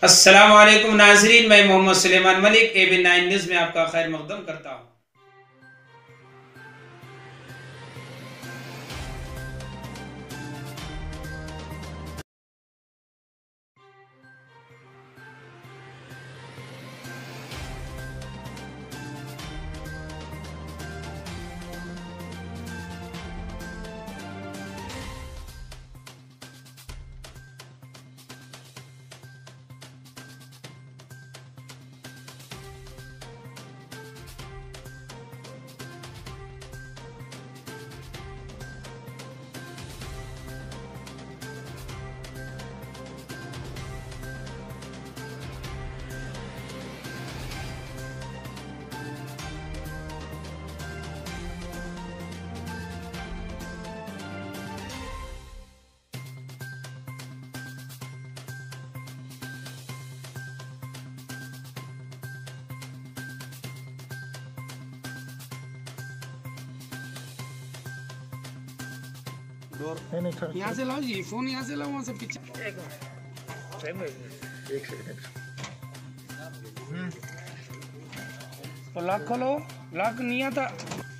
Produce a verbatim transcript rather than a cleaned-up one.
अस्सलाम वालेकुम नाजरीन, मैं Mohammad Suleman Malik A B nine news में आपका खैर मकदम करता हूँ। यहाँ से लाओ जी, फोन यहाँ से लाओ, वहाँ से पीछे। एक सेकंड। तो लॉक खोलो, लॉक नहीं आता।